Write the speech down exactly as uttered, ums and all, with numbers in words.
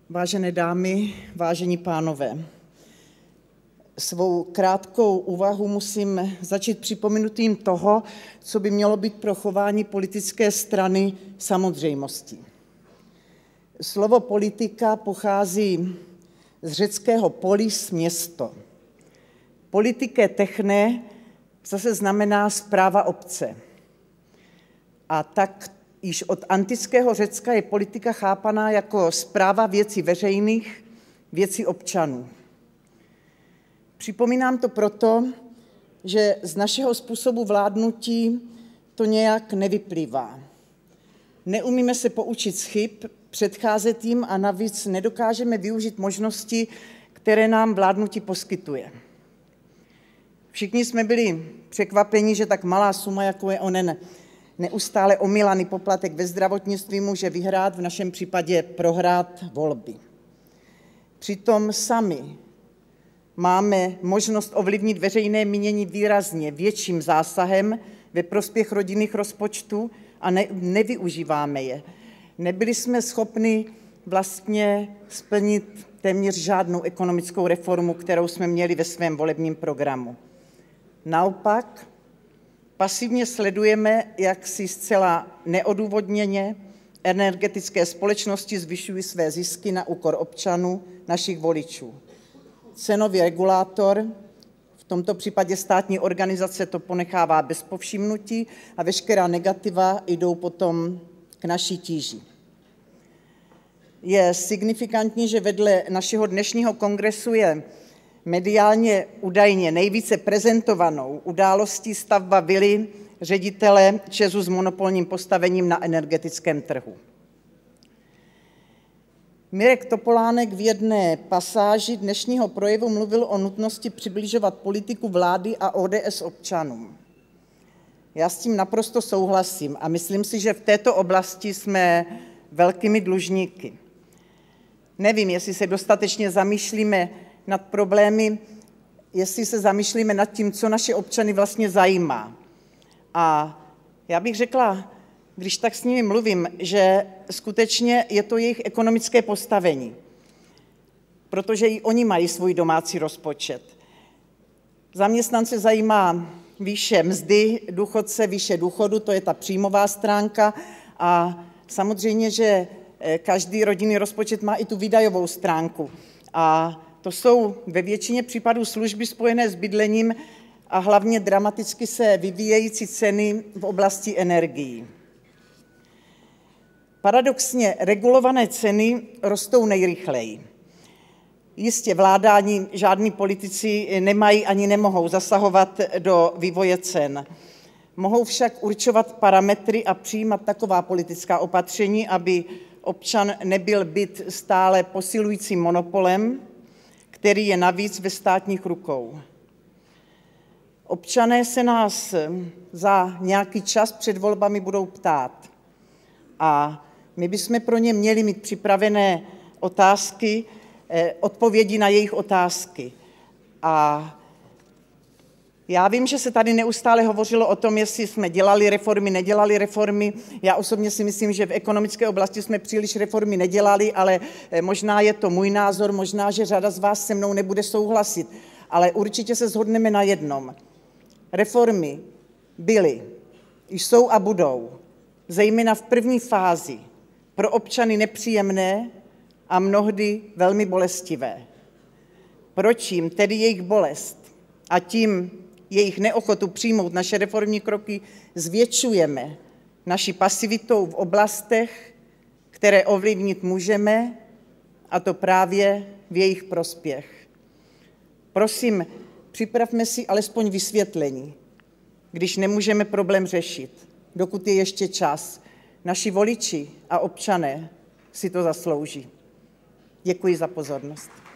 Vážené dámy, vážení pánové, svou krátkou úvahu musím začít připomenutím toho, co by mělo být pro chování politické strany samozřejmostí. Slovo politika pochází z řeckého polis, město. Politiké techné zase znamená správa obce. A tak již od antického Řecka je politika chápaná jako správa věcí veřejných, věcí občanů. Připomínám to proto, že z našeho způsobu vládnutí to nějak nevyplývá. Neumíme se poučit z chyb, předcházet jim a navíc nedokážeme využít možnosti, které nám vládnutí poskytuje. Všichni jsme byli překvapeni, že tak malá suma, jako je onen neustále omílaný poplatek ve zdravotnictví, může vyhrát, v našem případě prohrát volby. Přitom sami máme možnost ovlivnit veřejné mínění výrazně větším zásahem ve prospěch rodinných rozpočtů a ne, nevyužíváme je. Nebyli jsme schopni vlastně splnit téměř žádnou ekonomickou reformu, kterou jsme měli ve svém volebním programu. Naopak, pasivně sledujeme, jak si zcela neodůvodněně energetické společnosti zvyšují své zisky na úkor občanů, našich voličů. Cenový regulátor, v tomto případě státní organizace, to ponechává bez povšimnutí a veškerá negativa jdou potom k naší tíži. Je signifikantní, že vedle našeho dnešního kongresu je mediálně údajně nejvíce prezentovanou událostí stavba vily ředitele ČEZu s monopolním postavením na energetickém trhu. Mirek Topolánek v jedné pasáži dnešního projevu mluvil o nutnosti přibližovat politiku vlády a O D S občanům. Já s tím naprosto souhlasím a myslím si, že v této oblasti jsme velkými dlužníky. Nevím, jestli se dostatečně zamýšlíme nad problémy, jestli se zamýšlíme nad tím, co naše občany vlastně zajímá. A já bych řekla, když tak s nimi mluvím, že skutečně je to jejich ekonomické postavení, protože i oni mají svůj domácí rozpočet. Zaměstnance zajímá výše mzdy, důchodce výše důchodu, to je ta příjmová stránka a samozřejmě, že každý rodinný rozpočet má i tu výdajovou stránku. A to jsou ve většině případů služby spojené s bydlením a hlavně dramaticky se vyvíjející ceny v oblasti energií. Paradoxně regulované ceny rostou nejrychleji. Jistě vláda ani žádní politici nemají ani nemohou zasahovat do vývoje cen. Mohou však určovat parametry a přijímat taková politická opatření, aby občan nebyl byt stále posilujícím monopolem, který je navíc ve státních rukou. Občané se nás za nějaký čas před volbami budou ptát a my bychom pro ně měli mít připravené otázky, odpovědi na jejich otázky. A já vím, že se tady neustále hovořilo o tom, jestli jsme dělali reformy, nedělali reformy. Já osobně si myslím, že v ekonomické oblasti jsme příliš reformy nedělali, ale možná je to můj názor, možná, že řada z vás se mnou nebude souhlasit. Ale určitě se shodneme na jednom. Reformy byly, jsou a budou, zejména v první fázi, pro občany nepříjemné a mnohdy velmi bolestivé. Proč jim tedy jejich bolest a tím jejich neochotu přijmout naše reformní kroky zvětšujeme naší pasivitou v oblastech, které ovlivnit můžeme, a to právě v jejich prospěch. Prosím, připravme si alespoň vysvětlení, když nemůžeme problém řešit, dokud je ještě čas. Naši voliči a občané si to zaslouží. Děkuji za pozornost.